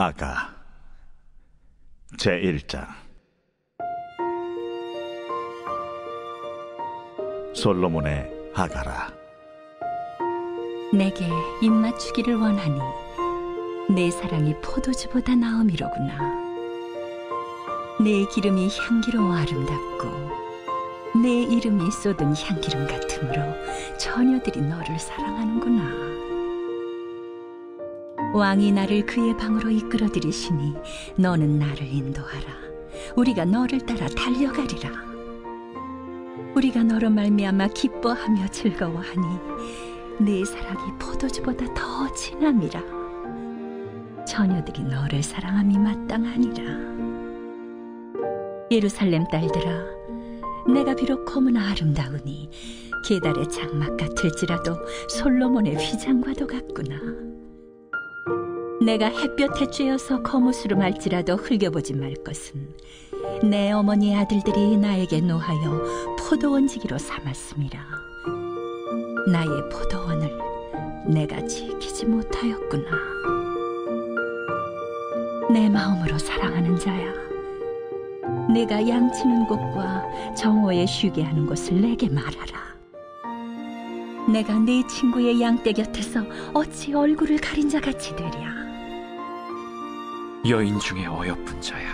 아가 제1장. 솔로몬의 아가라. 내게 입맞추기를 원하니 내 사랑이 포도주보다 나음이로구나. 내 기름이 향기로워 아름답고 내 이름이 쏟은 향기름 같으므로 처녀들이 너를 사랑하는구나. 왕이 나를 그의 방으로 이끌어들이시니 너는 나를 인도하라. 우리가 너를 따라 달려가리라. 우리가 너로 말미암아 기뻐하며 즐거워하니 내 사랑이 포도주보다 더 진함이라. 처녀들이 너를 사랑함이 마땅하니라. 예루살렘 딸들아, 내가 비록 검으나 아름다우니 게달의 장막 같을지라도 솔로몬의 휘장과도 같구나. 내가 햇볕에 쬐어서 거무스름 할지라도 흘겨보지 말 것은 내 어머니의 아들들이 나에게 노하여 포도원지기로 삼았음이라. 나의 포도원을 내가 지키지 못하였구나. 내 마음으로 사랑하는 자야, 내가 양치는 곳과 정오에 쉬게 하는 곳을 내게 말하라. 내가 네 친구의 양떼 곁에서 어찌 얼굴을 가린 자 같이 되랴. 여인 중에 어여쁜 자야,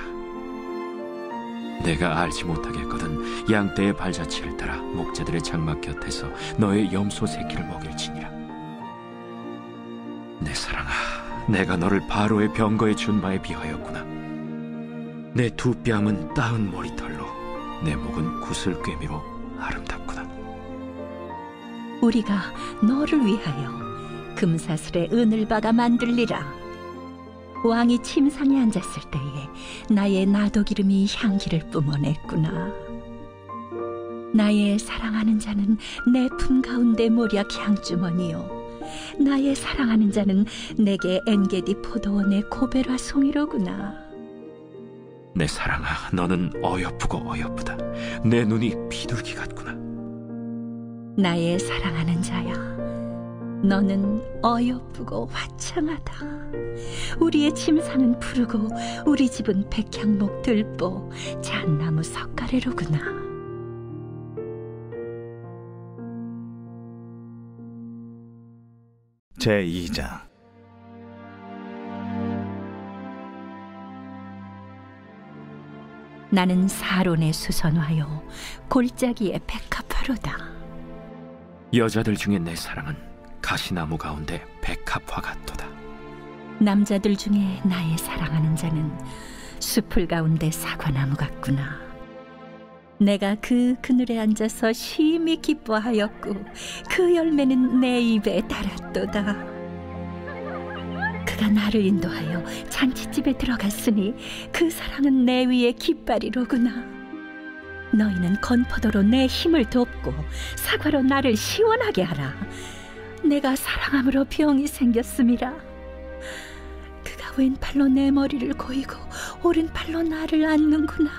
내가 알지 못하겠거든 양떼의 발자취를 따라 목자들의 장막 곁에서 너의 염소 새끼를 먹일지니라. 내 사랑아, 내가 너를 바로의 병거의 준바에 비하였구나. 내 두 뺨은 따은 머리털로, 내 목은 구슬꿰미로 아름답구나. 우리가 너를 위하여 금사슬에 은을 박아 만들리라. 왕이 침상에 앉았을 때에 나의 나도기름이 향기를 뿜어냈구나. 나의 사랑하는 자는 내 품 가운데 모략 향주머니요, 나의 사랑하는 자는 내게 엔게디 포도원의 고베라 송이로구나. 내 사랑아, 너는 어여쁘고 어여쁘다. 내 눈이 비둘기 같구나. 나의 사랑하는 자야, 너는 어여쁘고 화창하다. 우리의 침상은 푸르고 우리 집은 백향목 들보 잣나무 석가래로구나. 제2장. 나는 사론의 수선화요 골짜기의 백합화로다. 여자들 중에 내 사랑은 가시나무 가운데 백합화 같도다. 남자들 중에 나의 사랑하는 자는 숲풀 가운데 사과나무 같구나. 내가 그 그늘에 앉아서 심히 기뻐하였고 그 열매는 내 입에 달았도다. 그가 나를 인도하여 잔치집에 들어갔으니 그 사랑은 내 위에 깃발이로구나. 너희는 건포도로 내 힘을 돕고 사과로 나를 시원하게 하라. 내가 사랑함으로 병이 생겼음이라. 그가 왼팔로 내 머리를 고이고 오른팔로 나를 안는구나.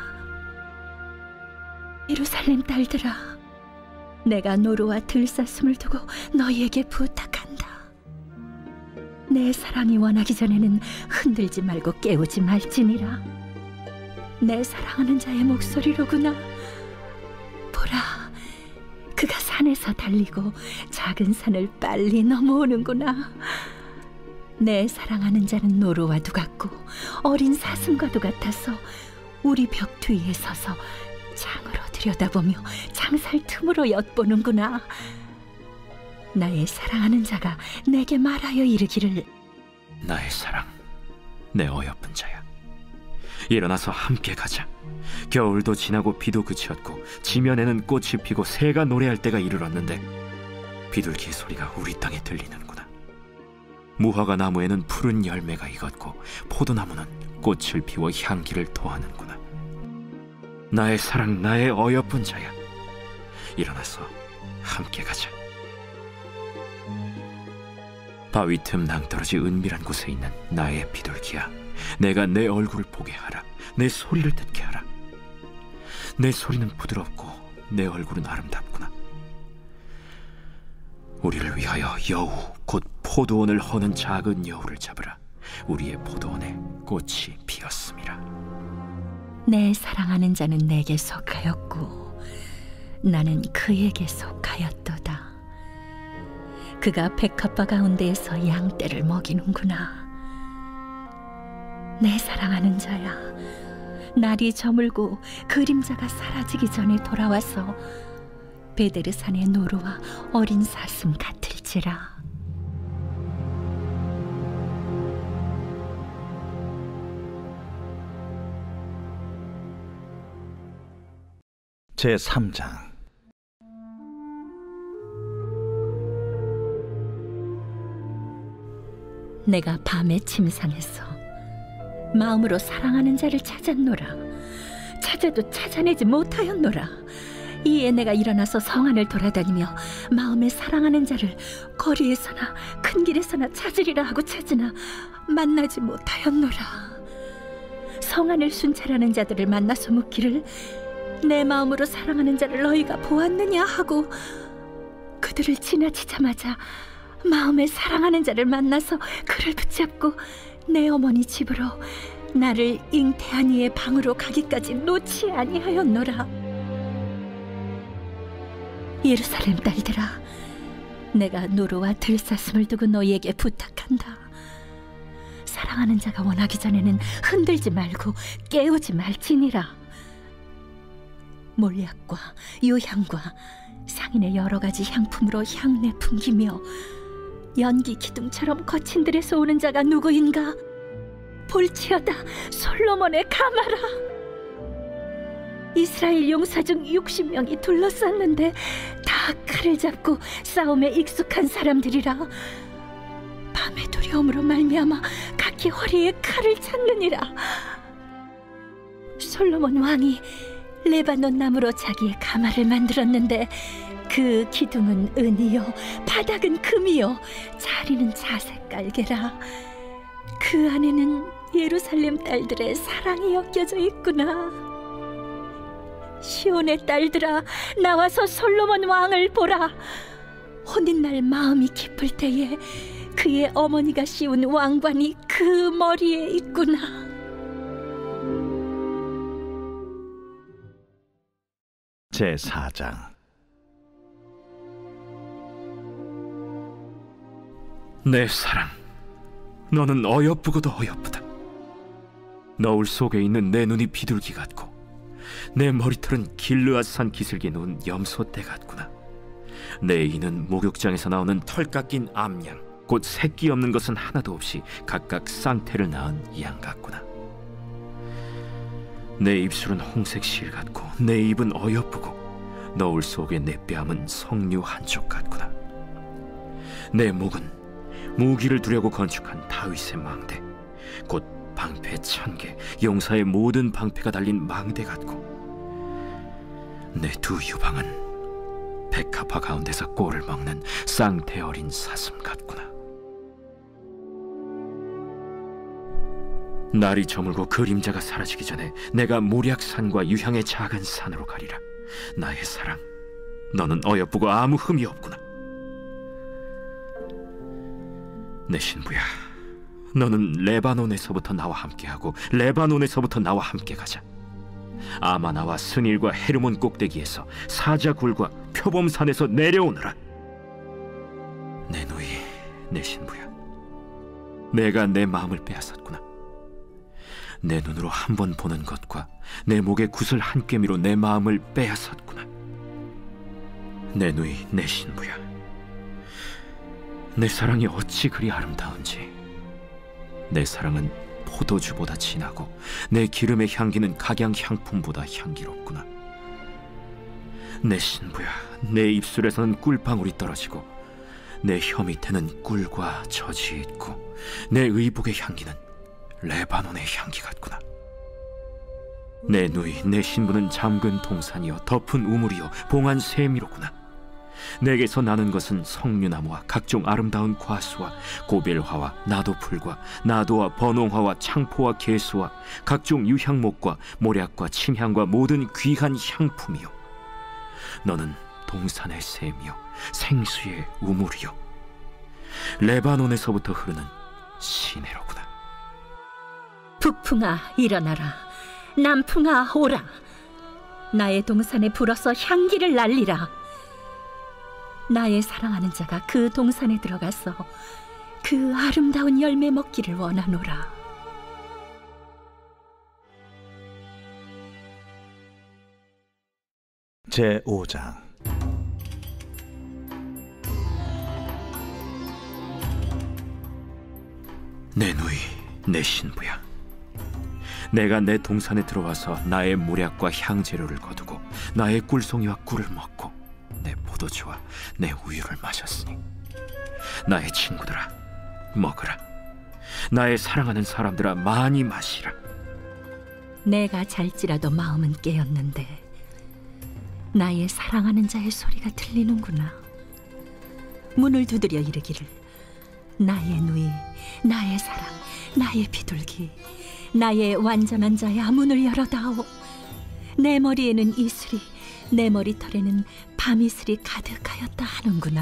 예루살렘 딸들아, 내가 노루와 들사슴을 두고 너희에게 부탁한다. 내 사랑이 원하기 전에는 흔들지 말고 깨우지 말지니라. 내 사랑하는 자의 목소리로구나. 보라, 그가 산에서 달리고 작은 산을 빨리 넘어오는구나. 내 사랑하는 자는 노루와도 같고 어린 사슴과도 같아서 우리 벽 뒤에 서서 창으로 들여다보며 창살 틈으로 엿보는구나. 나의 사랑하는 자가 내게 말하여 이르기를, 나의 사랑, 내 어여쁜 자야, 일어나서 함께 가자. 겨울도 지나고 비도 그치었고 지면에는 꽃이 피고 새가 노래할 때가 이르렀는데 비둘기의 소리가 우리 땅에 들리는구나. 무화과 나무에는 푸른 열매가 익었고 포도나무는 꽃을 피워 향기를 토하는구나. 나의 사랑, 나의 어여쁜 자야, 일어나서 함께 가자. 바위 틈 낭떠러지 은밀한 곳에 있는 나의 비둘기야, 내가 내 얼굴을 보게 하라. 내 소리를 듣게 하라. 내 소리는 부드럽고 내 얼굴은 아름답구나. 우리를 위하여 여우 곧 포도원을 허는 작은 여우를 잡으라. 우리의 포도원에 꽃이 피었음이라. 내 사랑하는 자는 내게 속하였고 나는 그에게 속하였도다. 그가 백합화 가운데에서 양떼를 먹이는구나. 내 사랑하는 자야, 날이 저물고 그림자가 사라지기 전에 돌아와서 베데르산의 노루와 어린 사슴 같을지라. 제3장. 내가 밤에 침상에서 마음으로 사랑하는 자를 찾았노라. 찾아도 찾아내지 못하였노라. 이에 내가 일어나서 성 안을 돌아다니며 마음에 사랑하는 자를 거리에서나 큰 길에서나 찾으리라 하고 찾으나 만나지 못하였노라. 성 안을 순찰하는 자들을 만나서 묻기를 내 마음으로 사랑하는 자를 너희가 보았느냐 하고 그들을 지나치자마자 마음에 사랑하는 자를 만나서 그를 붙잡고 내 어머니 집으로 나를 잉태한 이의 방으로 가기까지 놓지 아니하였노라. 예루살렘 딸들아, 내가 노루와 들사슴을 두고 너희에게 부탁한다. 사랑하는 자가 원하기 전에는 흔들지 말고 깨우지 말지니라. 몰약과 유향과 상인의 여러 가지 향품으로 향내 풍기며 연기 기둥처럼 거친 들에서 오는 자가 누구인가? 볼지어다 솔로몬의 가마라. 이스라엘 용사 중 60명이 둘러쌌는데 다 칼을 잡고 싸움에 익숙한 사람들이라. 밤의 두려움으로 말미암아 각기 허리에 칼을 찾느니라. 솔로몬 왕이 레바논 나무로 자기의 가마를 만들었는데 그 기둥은 은이요 바닥은 금이요 자리는 자색 깔개라. 그 안에는 예루살렘 딸들의 사랑이 엮여져 있구나. 시온의 딸들아, 나와서 솔로몬 왕을 보라. 혼인날 마음이 깊을 때에 그의 어머니가 씌운 왕관이 그 머리에 있구나. 제4장. 내 사랑, 너는 어여쁘고도 어여쁘다. 너울 속에 있는 내 눈이 비둘기 같고 내 머리털은 길르앗산 기슭에 놓은 염소떼 같구나. 내 이는 목욕장에서 나오는 털 깎인 암양, 곧 새끼 없는 것은 하나도 없이 각각 쌍태를 낳은 양 같구나. 내 입술은 홍색 실 같고 내 입은 어여쁘고 너울 속에 내 뺨은 석류 한쪽 같구나. 내 목은 무기를 두려고 건축한 다윗의 망대, 곧 방패 1000개, 용사의 모든 방패가 달린 망대 같고 내 두 유방은 백합화 가운데서 꼴을 먹는 쌍태 어린 사슴 같구나. 날이 저물고 그림자가 사라지기 전에 내가 모략산과 유향의 작은 산으로 가리라. 나의 사랑, 너는 어여쁘고 아무 흠이 없구나. 내 신부야, 너는 레바논에서부터 나와 함께하고 레바논에서부터 나와 함께 가자. 아마나와 스닐과 헤르몬 꼭대기에서 사자굴과 표범산에서 내려오너라. 내 누이, 내 신부야, 내가 내 마음을 빼앗았구나. 내 눈으로 한 번 보는 것과 내 목의 구슬 한 꿰미로 내 마음을 빼앗았구나. 내 누이, 내 신부야, 내 사랑이 어찌 그리 아름다운지. 내 사랑은 포도주보다 진하고 내 기름의 향기는 각양 향품보다 향기롭구나. 내 신부야, 내 입술에서는 꿀방울이 떨어지고 내 혀 밑에는 꿀과 젖이 있고 내 의복의 향기는 레바논의 향기 같구나. 내 누이, 내 신부는 잠근 동산이요 덮은 우물이요 봉한 세미로구나. 내게서 나는 것은 석류나무와 각종 아름다운 과수와 고벨화와 나도풀과 나도와 번홍화와 창포와 개수와 각종 유향목과 모략과 침향과 모든 귀한 향품이요. 너는 동산의 샘이요 생수의 우물이요 레바논에서부터 흐르는 시내로구나. 북풍아 일어나라. 남풍아 오라. 나의 동산에 불어서 향기를 날리라. 나의 사랑하는 자가 그 동산에 들어가서 그 아름다운 열매 먹기를 원하노라. 제5장. 내 누이, 내 신부야, 내가 내 동산에 들어와서 나의 모략과 향재료를 거두고 나의 꿀송이와 꿀을 먹고 내 포도주와 내 우유를 마셨으니 나의 친구들아 먹으라. 나의 사랑하는 사람들아 많이 마시라. 내가 잘지라도 마음은 깨었는데 나의 사랑하는 자의 소리가 들리는구나. 문을 두드려 이르기를, 나의 누이, 나의 사랑, 나의 비둘기, 나의 완전한 자야, 문을 열어다오. 내 머리에는 이슬이, 내 머리털에는 밤이슬이 가득하였다 하는구나.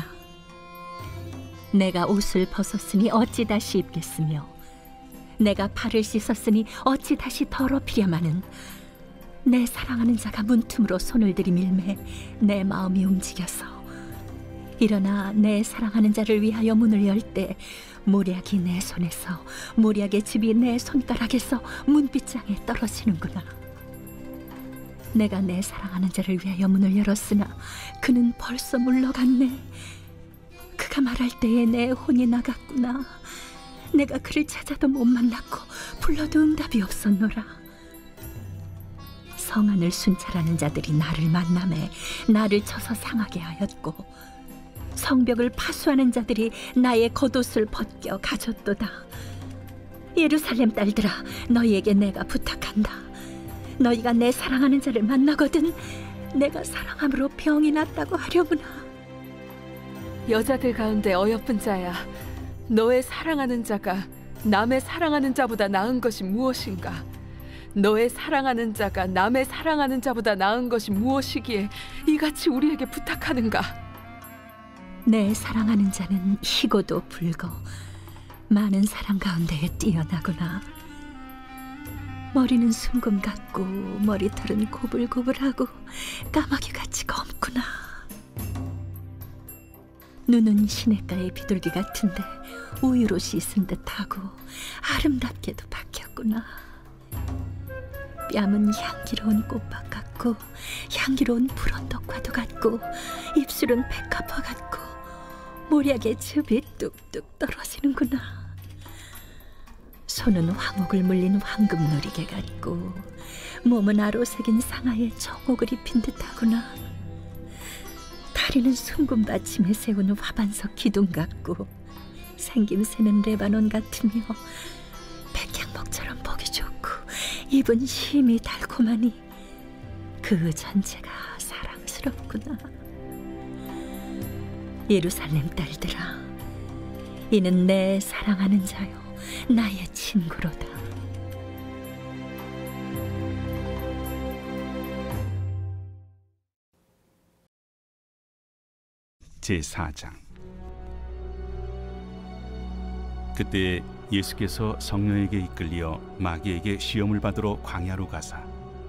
내가 옷을 벗었으니 어찌 다시 입겠으며, 내가 발을 씻었으니 어찌 다시 더럽히랴마는, 내 사랑하는 자가 문틈으로 손을 들이밀매 내 마음이 움직여서, 일어나 내 사랑하는 자를 위하여 문을 열 때 모략이 내 손에서, 모략의 즙이 내 손가락에서 문빗장에 떨어지는구나. 내가 내 사랑하는 자를 위하여 문을 열었으나 그는 벌써 물러갔네. 그가 말할 때에 내 혼이 나갔구나. 내가 그를 찾아도 못 만났고 불러도 응답이 없었노라. 성안을 순찰하는 자들이 나를 만나매 나를 쳐서 상하게 하였고, 성벽을 파수하는 자들이 나의 겉옷을 벗겨 가졌도다. 예루살렘 딸들아, 너희에게 내가 부탁한다. 너희가 내 사랑하는 자를 만나거든 내가 사랑함으로 병이 낫다고 하려구나. 여자들 가운데 어여쁜 자야, 너의 사랑하는 자가 남의 사랑하는 자보다 나은 것이 무엇인가? 너의 사랑하는 자가 남의 사랑하는 자보다 나은 것이 무엇이기에 이같이 우리에게 부탁하는가? 내 사랑하는 자는 희고도 붉어 많은 사람 가운데에 뛰어나구나. 머리는 순금 같고 머리털은 고불고불하고 까마귀같이 검구나. 눈은 시냇가의 비둘기 같은데 우유로 씻은 듯하고 아름답게도 박혔구나. 뺨은 향기로운 꽃밭 같고 향기로운 푸른떡과도 같고, 입술은 백합화 같고 모략의 즙이 뚝뚝 떨어지는구나. 손은 황옥을 물린 황금 놀이개 같고 몸은 아로 새긴 상아의 정옥을 입힌 듯하구나. 다리는 순금 받침에 세운 화반석 기둥 같고 생김새는 레바논 같으며 백향목처럼 보기 좋고, 입은 힘이 달콤하니 그 전체가 사랑스럽구나. 예루살렘 딸들아, 이는 내 사랑하는 자요 나의 친구로다. 제4장. 그때 예수께서 성령에게 이끌려 마귀에게 시험을 받으러 광야로 가사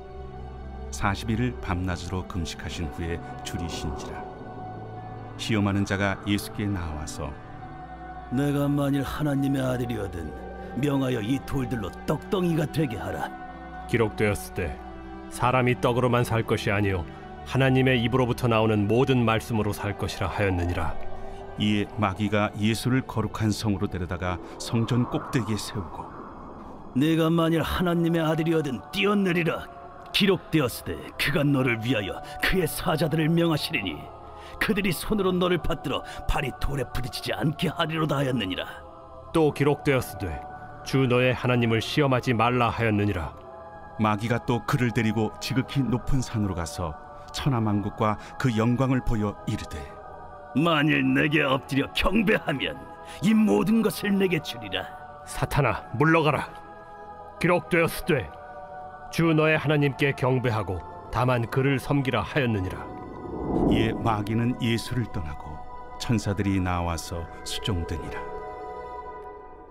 40일을 밤낮으로 금식하신 후에 줄이신지라. 시험하는 자가 예수께 나와서, 내가 만일 하나님의 아들이거든 명하여 이 돌들로 떡덩이가 되게 하라. 기록되었으되 사람이 떡으로만 살 것이 아니요 하나님의 입으로부터 나오는 모든 말씀으로 살 것이라 하였느니라. 이에 마귀가 예수를 거룩한 성으로 데려다가 성전 꼭대기에 세우고, 내가 만일 하나님의 아들이거든 뛰어내리라. 기록되었으되 그가 너를 위하여 그의 사자들을 명하시리니 그들이 손으로 너를 받들어 발이 돌에 부딪히지 않게 하리로다 하였느니라. 또 기록되었으되 주 너의 하나님을 시험하지 말라 하였느니라. 마귀가 또 그를 데리고 지극히 높은 산으로 가서 천하만국과 그 영광을 보여 이르되, 만일 내게 엎드려 경배하면 이 모든 것을 내게 주리라. 사탄아 물러가라. 기록되었으되 주 너의 하나님께 경배하고 다만 그를 섬기라 하였느니라. 이에 마귀는 예수를 떠나고 천사들이 나와서 수종드니라.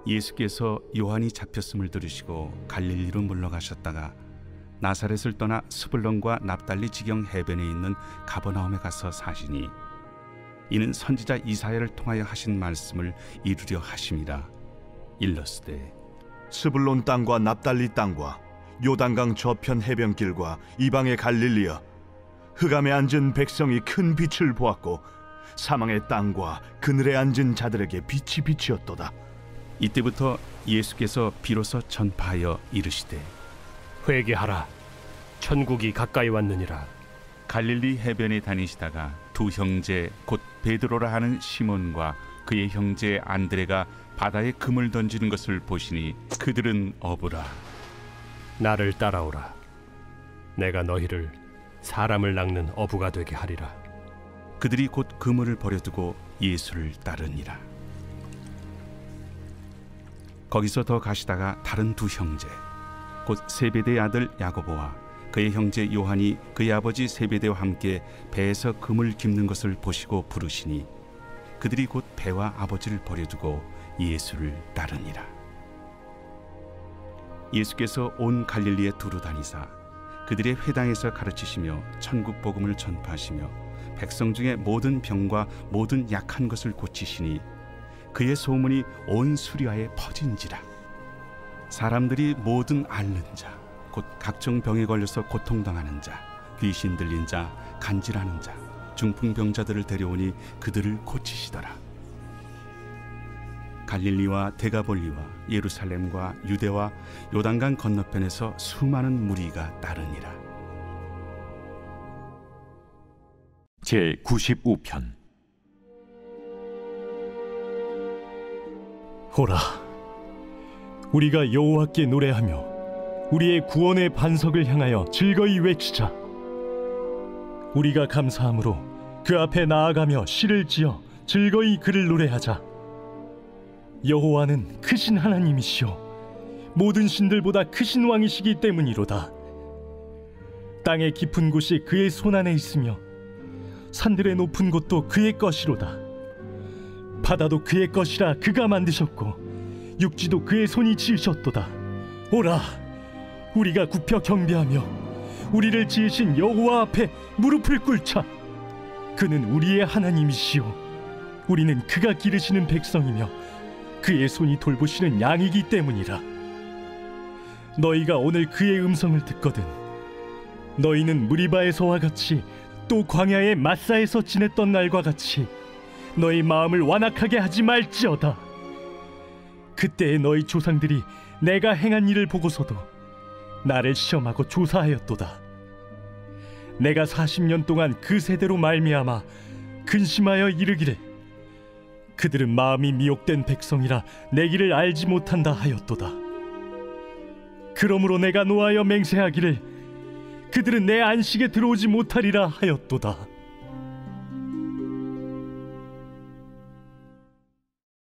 예수께서 요한이 잡혔음을 들으시고 갈릴리로 물러가셨다가 나사렛을 떠나 스불론과 납달리 지경 해변에 있는 가버나움에 가서 사시니 이는 선지자 이사야를 통하여 하신 말씀을 이루려 하심이라. 일러스되 스불론 땅과 납달리 땅과 요단강 저편 해변길과 이방의 갈릴리여, 흑암에 앉은 백성이 큰 빛을 보았고 사망의 땅과 그늘에 앉은 자들에게 빛이 비치었도다. 이때부터 예수께서 비로소 전파하여 이르시되 회개하라, 천국이 가까이 왔느니라. 갈릴리 해변에 다니시다가 두 형제 곧 베드로라 하는 시몬과 그의 형제 안드레가 바다에 금을 던지는 것을 보시니 그들은 어부라. 나를 따라오라. 내가 너희를 사람을 낚는 어부가 되게 하리라. 그들이 곧 그물을 버려두고 예수를 따르니라. 거기서 더 가시다가 다른 두 형제 곧 세베대의 아들 야고보와 그의 형제 요한이 그의 아버지 세베대와 함께 배에서 금을 깁는 것을 보시고 부르시니 그들이 곧 배와 아버지를 버려두고 예수를 따르니라. 예수께서 온 갈릴리에 두루 다니사 그들의 회당에서 가르치시며 천국 복음을 전파하시며 백성 중에 모든 병과 모든 약한 것을 고치시니 그의 소문이 온 수리아에 퍼진지라. 사람들이 모든 앓는 자 곧 각종 병에 걸려서 고통당하는 자, 귀신 들린 자, 간질하는 자, 중풍병자들을 데려오니 그들을 고치시더라. 갈릴리와 데가볼리와 예루살렘과 유대와 요단강 건너편에서 수많은 무리가 따르니라. 제95편. 오라, 우리가 여호와께 노래하며 우리의 구원의 반석을 향하여 즐거이 외치자. 우리가 감사함으로 그 앞에 나아가며 시를 지어 즐거이 그를 노래하자. 여호와는 크신 하나님이시요 모든 신들보다 크신 왕이시기 때문이로다. 땅의 깊은 곳이 그의 손안에 있으며 산들의 높은 곳도 그의 것이로다. 바다도 그의 것이라 그가 만드셨고 육지도 그의 손이 지으셨도다. 오라, 우리가 굽혀 경배하며 우리를 지으신 여호와 앞에 무릎을 꿇자. 그는 우리의 하나님이시요 우리는 그가 기르시는 백성이며 그의 손이 돌보시는 양이기 때문이라. 너희가 오늘 그의 음성을 듣거든 너희는 무리바에서와 같이 또 광야의 마사에서 지냈던 날과 같이 너희 마음을 완악하게 하지 말지어다. 그때의 너희 조상들이 내가 행한 일을 보고서도 나를 시험하고 조사하였도다. 내가 40년 동안 그 세대로 말미암아 근심하여 이르기를 그들은 마음이 미혹된 백성이라 내 길을 알지 못한다 하였도다. 그러므로 내가 노하여 맹세하기를 그들은 내 안식에 들어오지 못하리라 하였도다.